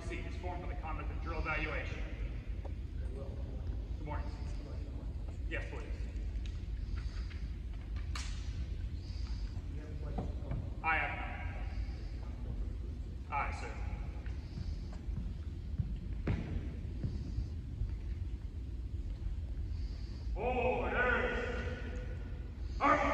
MCJROTC is formed for the conduct of drill evaluation. Good morning. Yes, please. I have none. Aye, sir. Orders! March!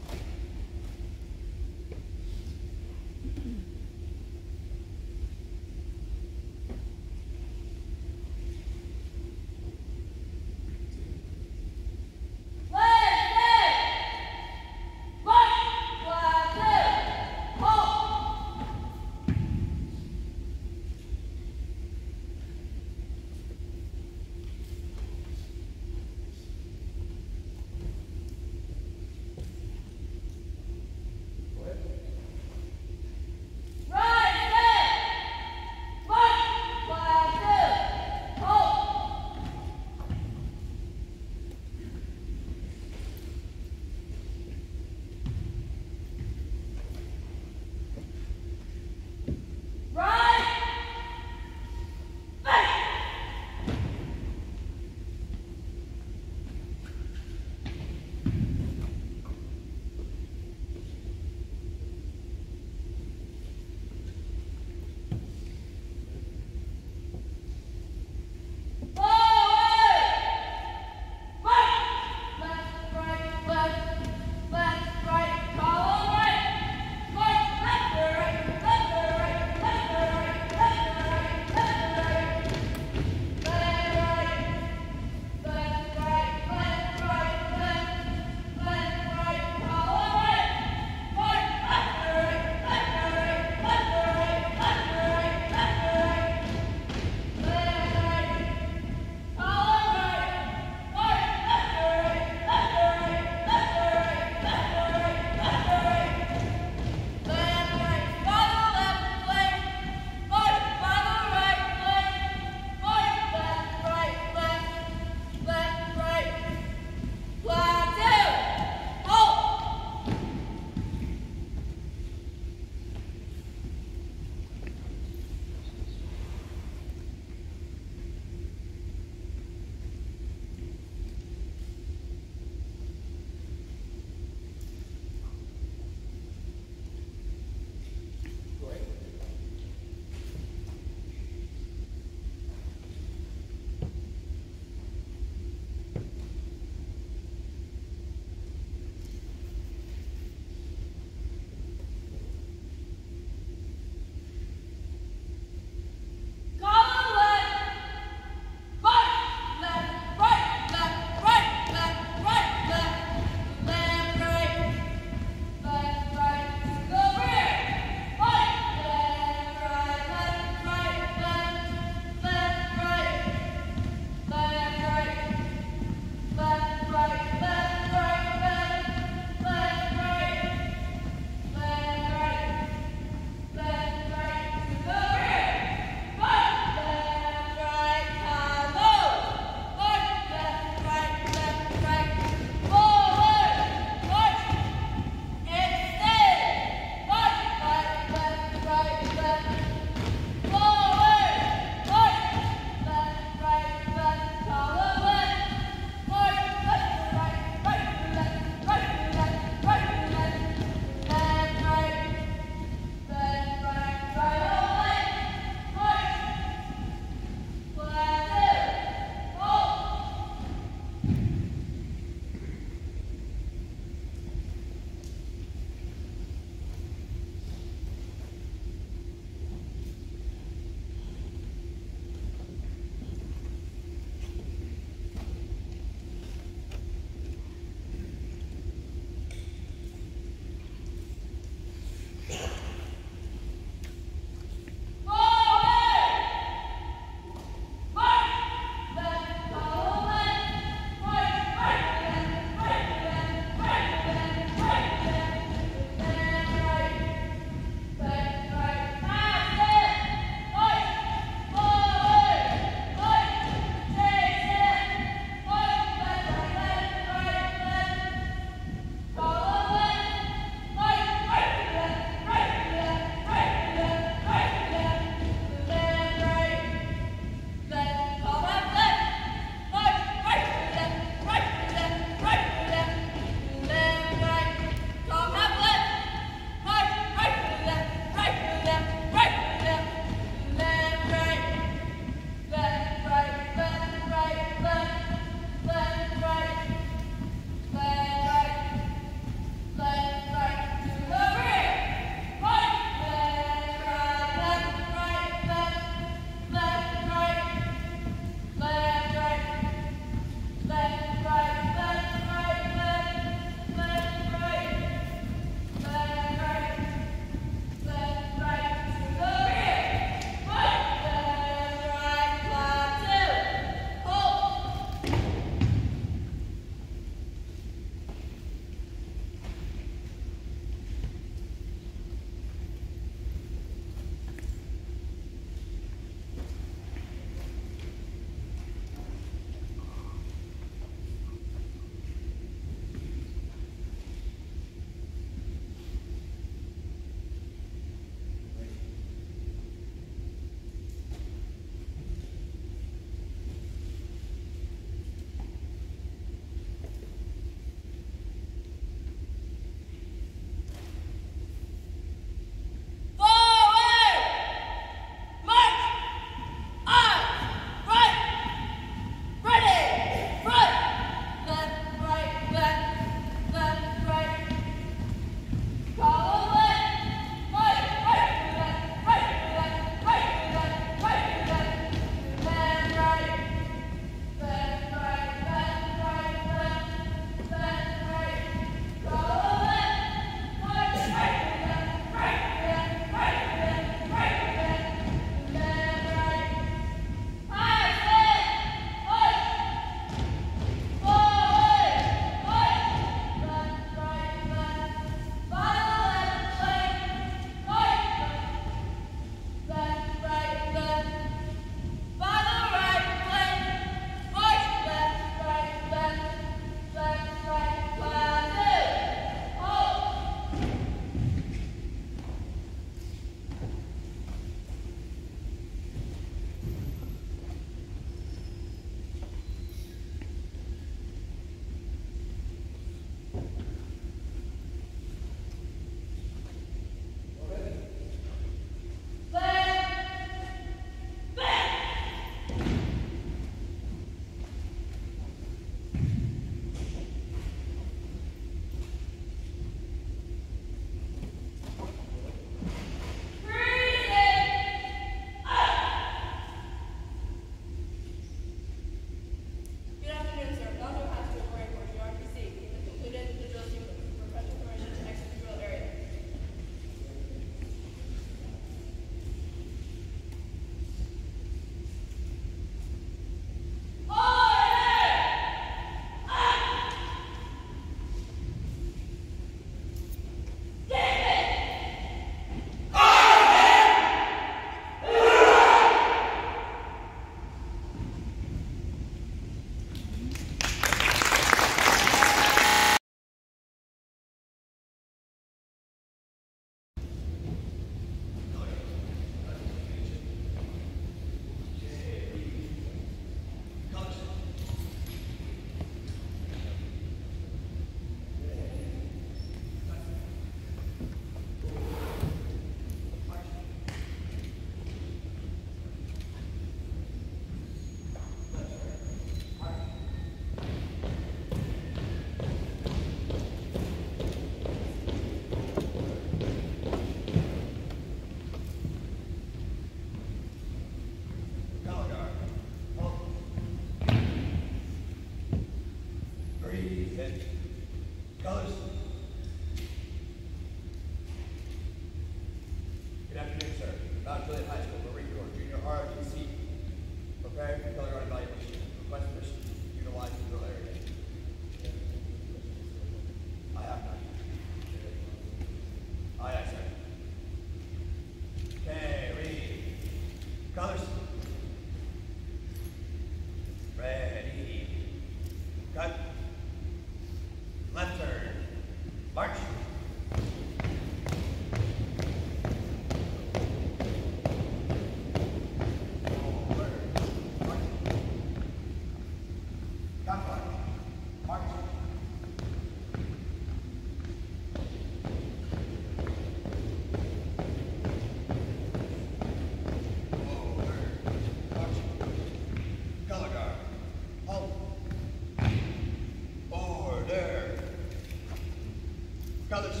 Colors.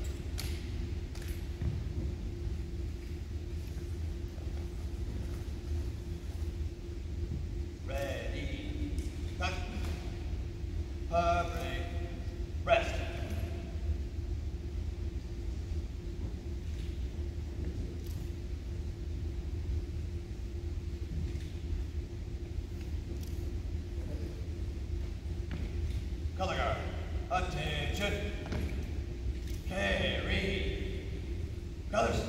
Ready. Cut. Break. Rest. Color guard. Attention. Carry. Colors.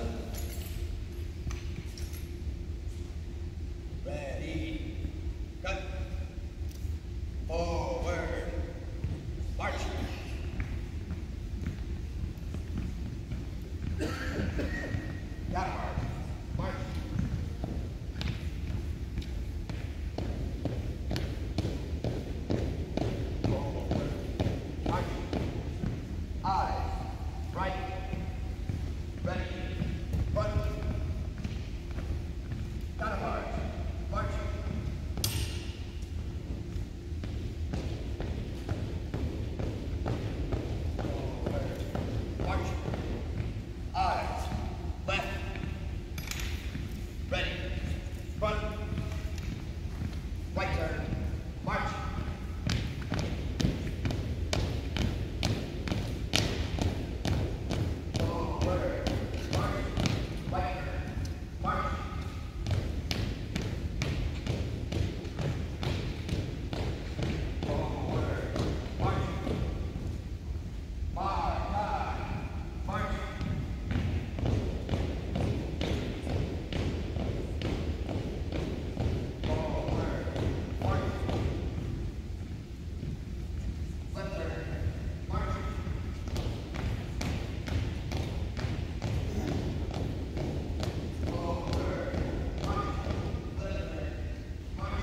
Ready. Cut. Forward. March. Got it, march. March. Forward. March. Eyes. Right. Ready. Front. Got it, march. March. March. Eyes. Left. Ready. Front. Right turn. March. Forward. March. Right turn. March. Forward. March. March. Forward. March. Left turn. March. Forward. March. Left turn. March.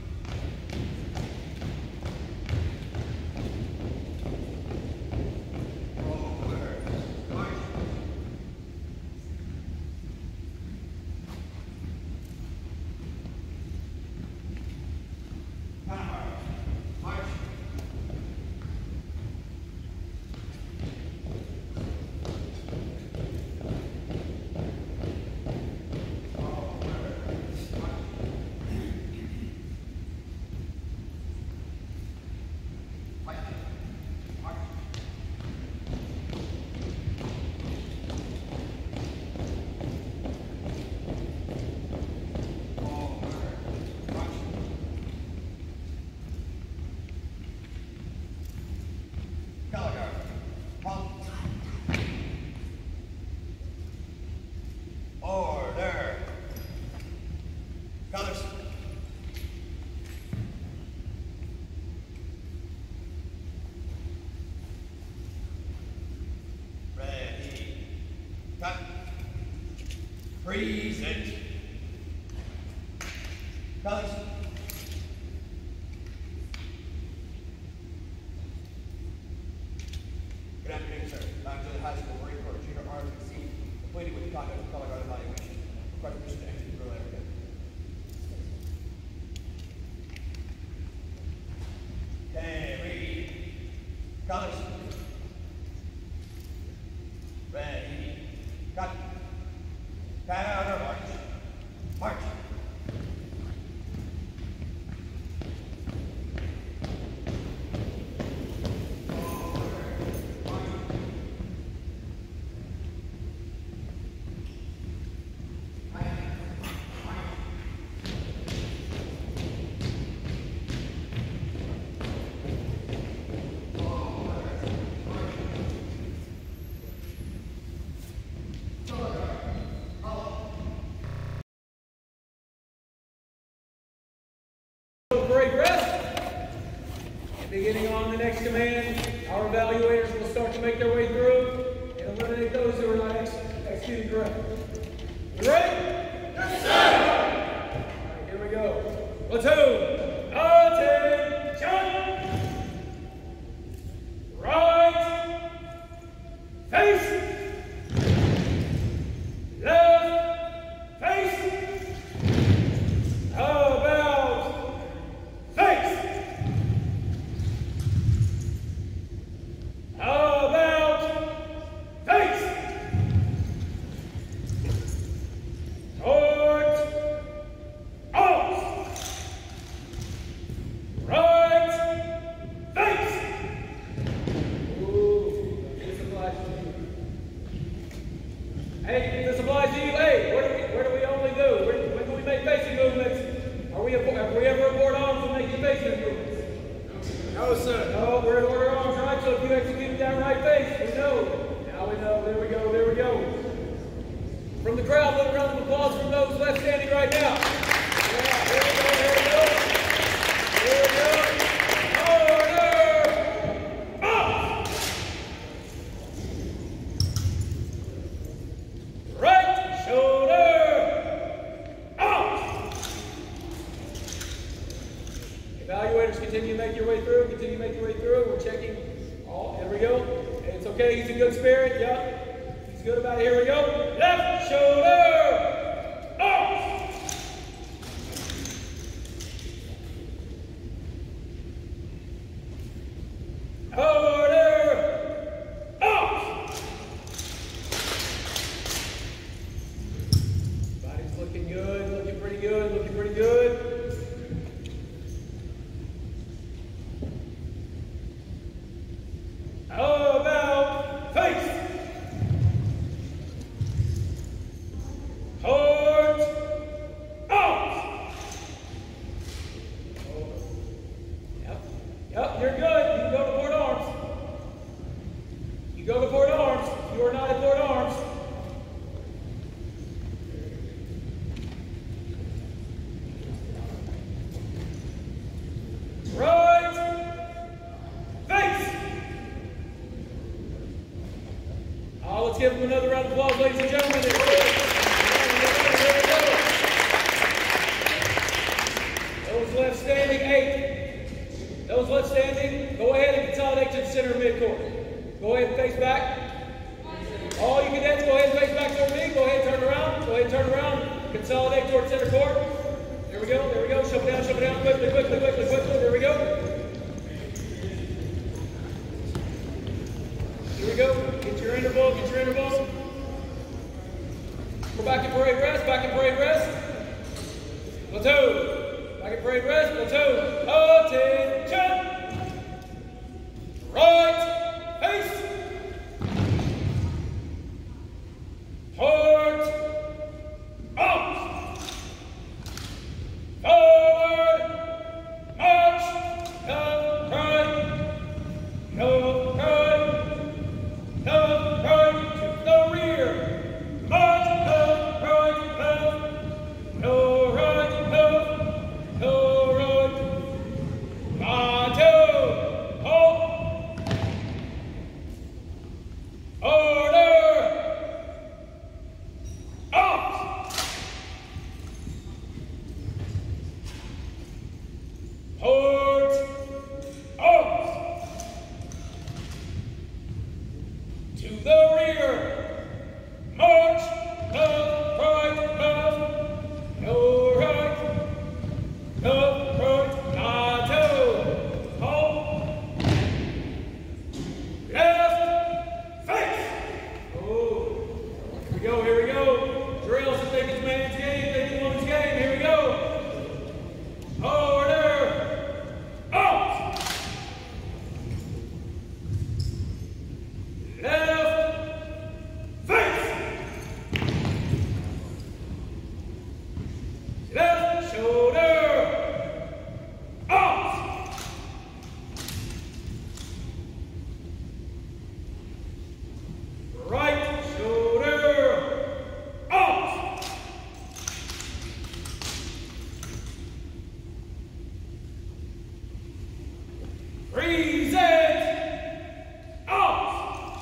Forward. March. Counter. March. Color guard. Pump. Order. Colors. Ready. Cut. Freeze it. Colors. Good afternoon, sir. I'm Juliet High School Marine Corps Junior ROTC, completed with the conduct of color guard evaluation. Request permission to exit the drill area. Carry. Colors. Ready. Cut. Counter march. March. Break rest. Beginning on the next command, our evaluators will start to make their way through and eliminate those who are not executing correctly. You ready? Yes, sir! All right, here we go. Platoon, attention! Right, face, left, face, about face. How about crowd, a little round of applause from those left standing right now. Yeah, here we go, here we go. Here we go. Order! Up! Right shoulder! Out! Evaluators, continue to make your way through. Continue to make your way through. We're checking all. There we go. It's okay. He's in good spirit. Yeah. He's good about it. Here we go. Left shoulder. Up. Order. Up. Body's looking good. Looking pretty good. Looking pretty good. How about face? Towards out. Yep, you're good. You can go to port arms. You go to port arms. You are not at port arms. Right face. Let's give them another round of applause, ladies and gentlemen. Those left standing, 8. Those left standing, go ahead and consolidate to the center of midcourt. Go ahead and face back. All you cadets, go ahead and face back toward me. Go ahead and turn around. Go ahead and turn around. Consolidate toward center court. There we go, there we go. Shove it down, quickly, quickly, quickly, quickly. There we go. Here we go. Get your interval, get your interval. Go back in parade rest, back in parade rest. Platoon. Back in parade rest, platoon. Attention. Right face. Port out. Forward. March. Left, right. Left, right. Left, right, to the rear. March, left, right, left. No right, left. No right. Two. Halt. Order. Up. Port out. To the rear. March, left, right, left. No right. Left, right, two. Halt. Left face. Oh. Here we go, here we go. Drills to think it's man's game, think it's woman's game. Here we go. Order. Out. Left face. Left shoulder. Out. Right shoulder. Out. Present. Out.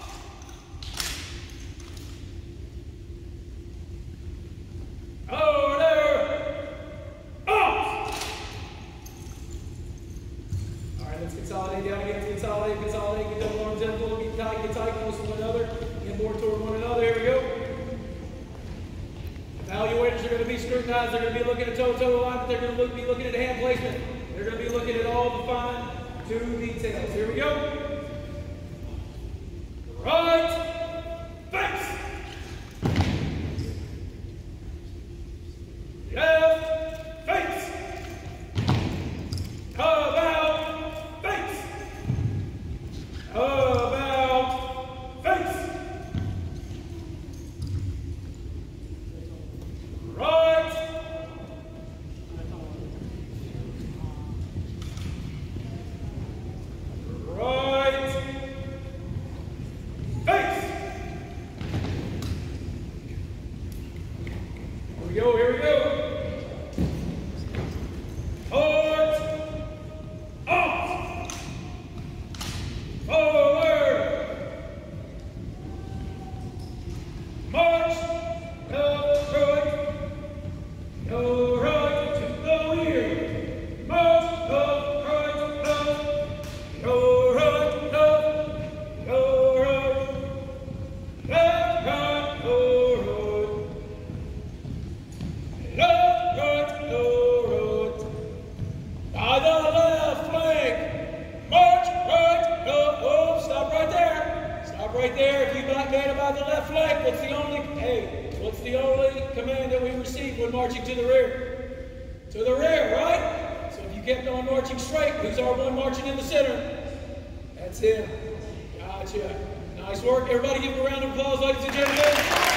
Order. Out. All right, let's consolidate down again. Consolidate, consolidate. Get double arms in, pull, get tight, close to one another. Inboard toward one another. Here we go. Evaluators are going to be scrutinized. They're going to be looking at toe-to-toe alignment. They're going to be looking at hand placement. They're going to be looking at all the fine two details. Here we go. Right face. Left face. About face. About face. Right. Right. right there. If you got man about the left flank, what's the only command that we received when marching to the rear? To the rear, right? So if you kept on marching straight, who's our one marching in the center? That's him. Gotcha. Nice work. Everybody give him a round of applause, ladies and gentlemen.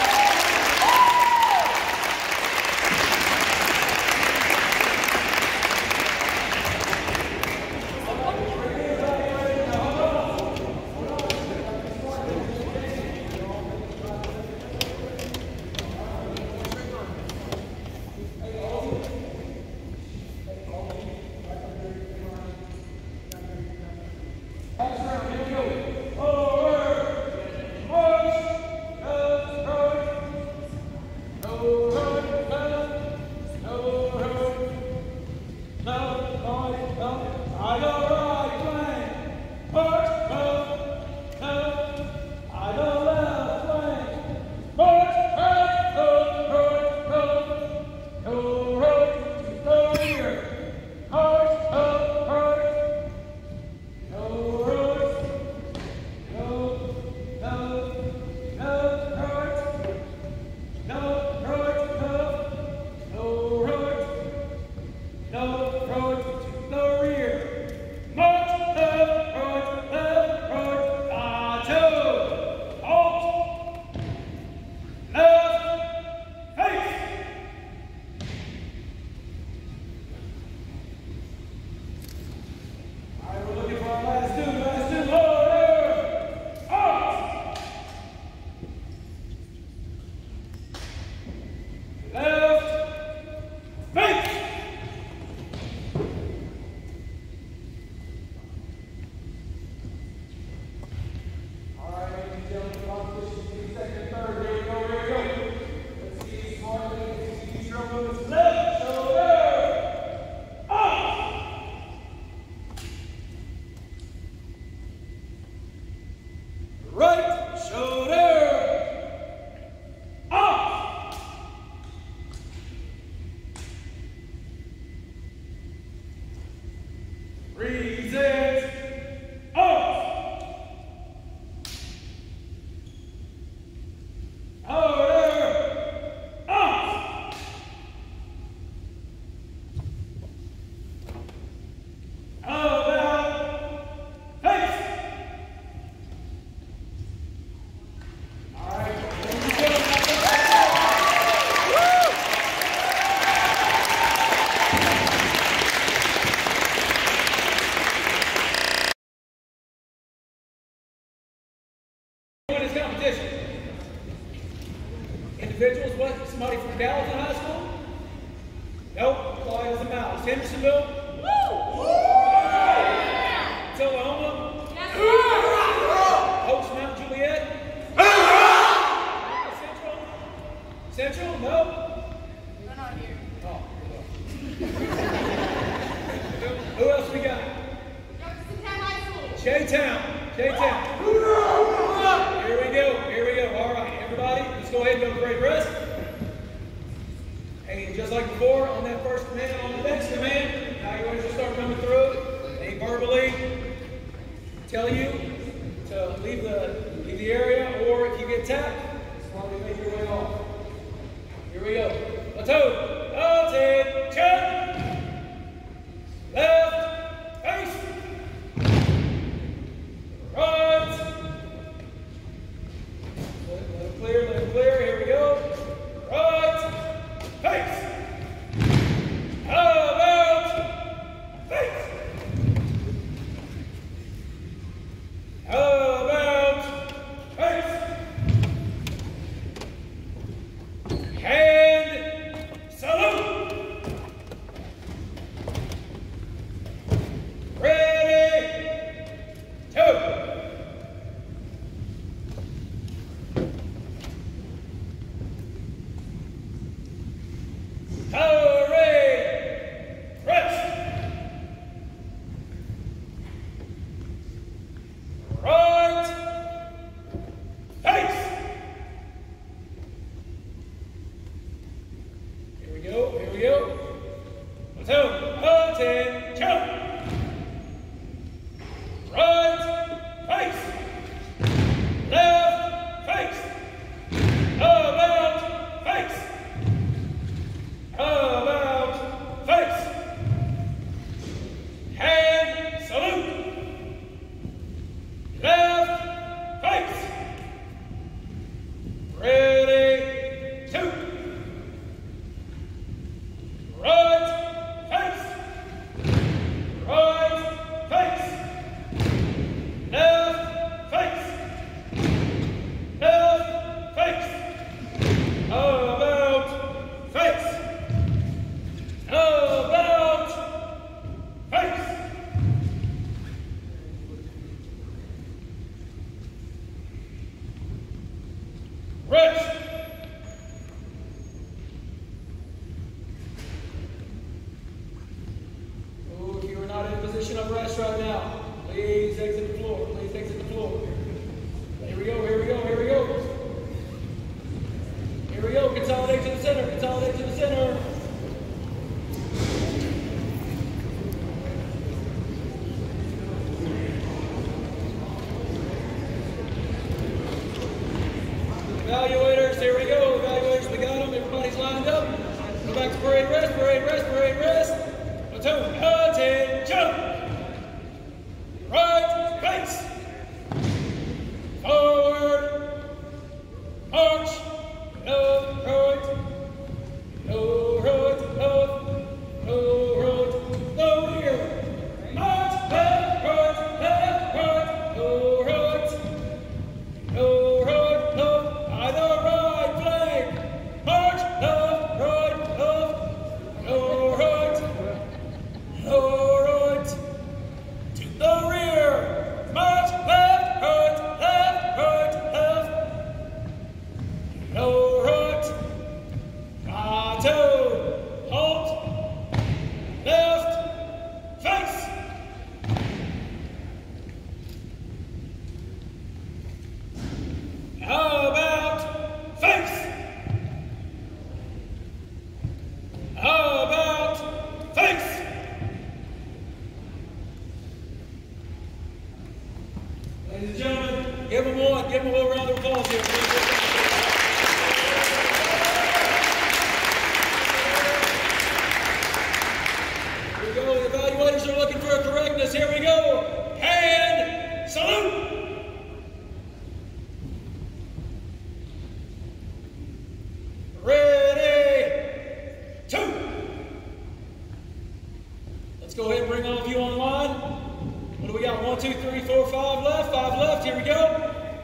Individuals, what? Somebody from Gallatin High School? Nope. Flyers and Mouse. Hendersonville? Woo! Oklahoma? Yes, sir! Coach Mount Juliet? Central? No? They're not here. Oh, who else we got? Jefferson Town High School. J-Town. Here we go. All right, everybody, let's go ahead and go great rest. And just like before, on that first command, on the next command, evaluators will start coming through. They verbally tell you to leave the area, or if you get tapped, slowly make your way off. Here we go. Let's go. Attention. Left face. Right. Let it clear. Here we go. Right. Face. About face. About face. Hand salute. Rest. Oh, if you are not in a position of rest right now, please exit the floor. Please exit the floor. Here we go, here we go, here we go. Here we go, consolidate to the center, consolidate to the center. Evaluators, here we go. Evaluators, we got them. Everybody's lined up. Go back to parade rest, parade rest, parade rest. Platoon, attention. Right, face. Forward. March. Left, right. No right, left. No right, no rear. March, left, right, no right. No right, left. Either right flank. March, left, right, left. No right. No right. To the rear. March, left, right, left. No right. Plateau. Halt. Left. Face. How about face? How about face? Ladies and gentlemen, give them a little round of applause here. Here we go, the evaluators are looking for a correctness. Here we go. Hand, salute. Ready, two. Let's go ahead and bring all of you online. What do we got? 1, 2, 3, 4, 5 left. 5 left. Here we go.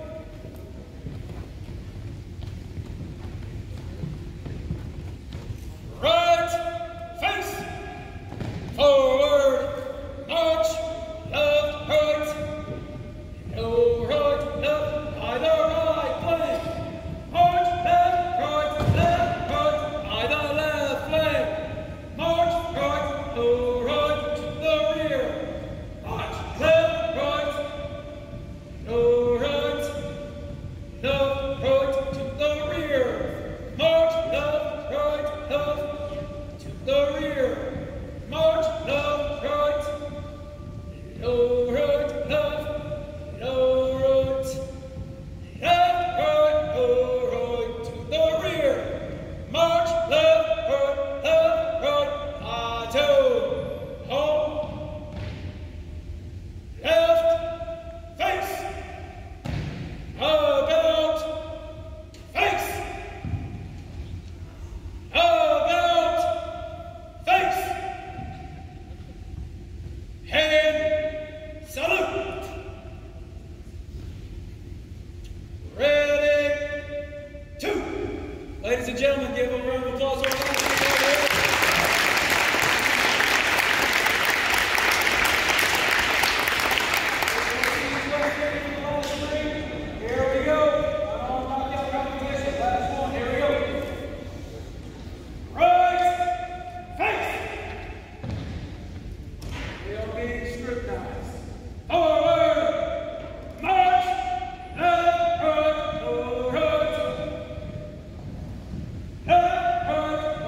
Right, face, forward, march, left, right, no right, left, either right, flank, march, left, right, either left, flank, march, right, no right, to the rear, march, left, right, no right, left, right, to the rear, march, left, right, left, to the rear, march, left, right, no right, left, no right, left, right, no right, to the rear, march, left, right, plateau, halt, left, face, about, face, about, face, hand, salute. Ready, two. Ladies and gentlemen, give them a round of applause. Here we go. Knockout competition. Last one. Here we go. Right, face. We are being scrutinized. Forward, march, left, right, no right. Left, right,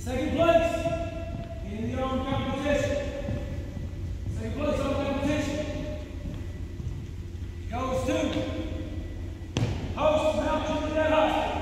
Second place in the arm competition. Second place on the competition goes to host Mount Juliet High School.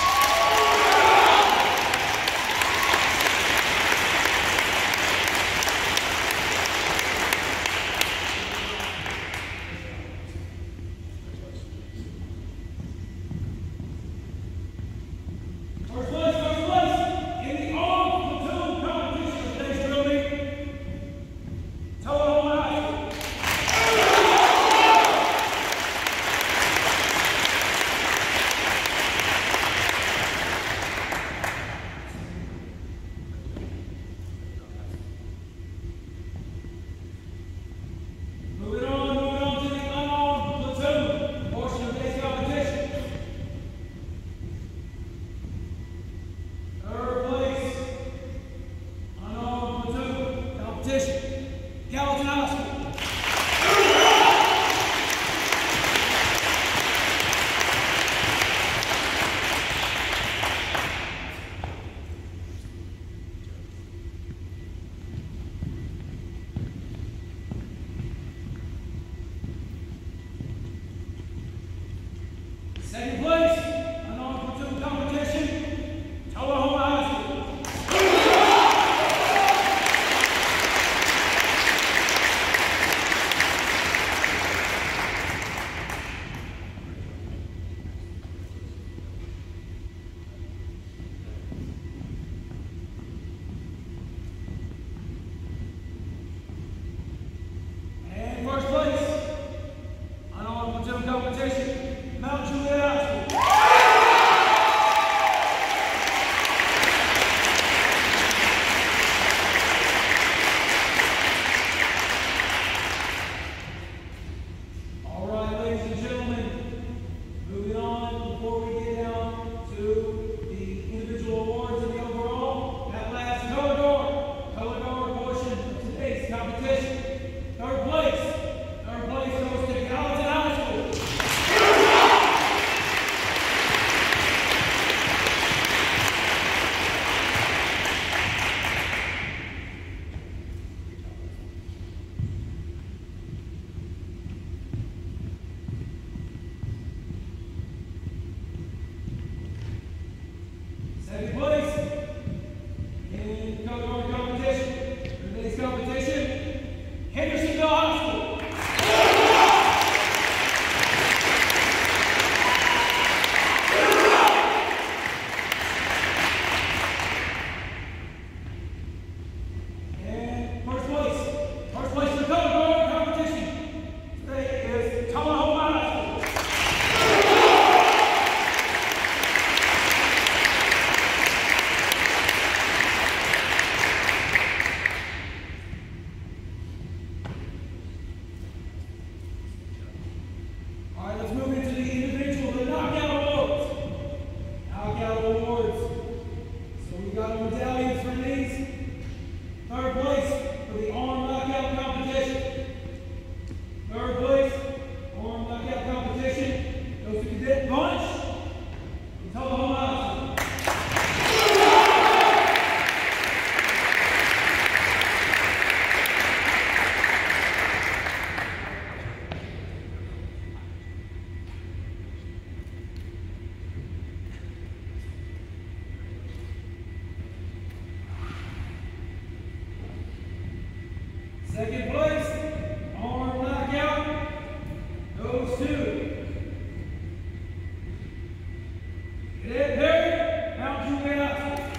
Second place, unarmed platoon competition, Oklahoma High School. And first place, unarmed platoon competition, Mount Juliet High School. All right, ladies and gentlemen, moving on before we get down to the individual awards and the overall, that last color guard portion of today's competition. Third place goes to Cadet High School. Second place in color guard competition, today's competition, Hendersonville High School. And first place in the color guard competition today is Oklahoma High School. All right, let's move into the individual, the knockout awards. Knockout awards. So we got medallions for these. Third place for the arm knockout competition. Third place, arm knockout competition goes to Cadet Bunch from Oklahoma High School. Second place, arm knockout, goes to Cadet Perry, Mount Juliet High School.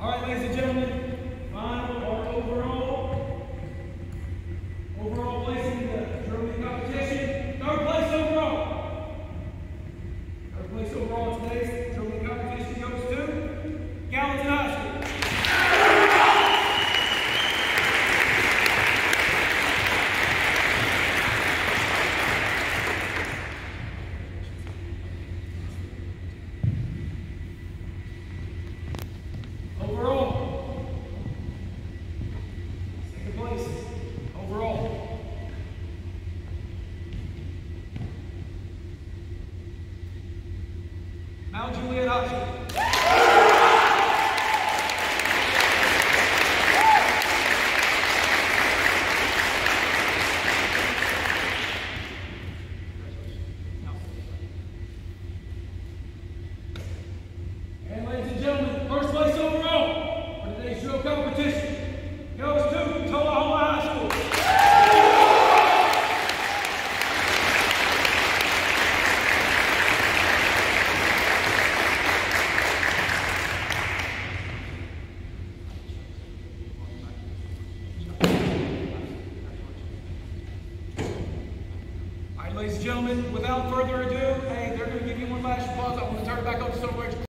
All right, ladies and gentlemen, final or overall placing in the drill meet competition. Third place overall. Third place overall in today's drill meet competition goes to Gallatin High School. Mount Juliet High School. And ladies and gentlemen, first place overall for today's drill competition goes to Tayler High School. Ladies and gentlemen, without further ado,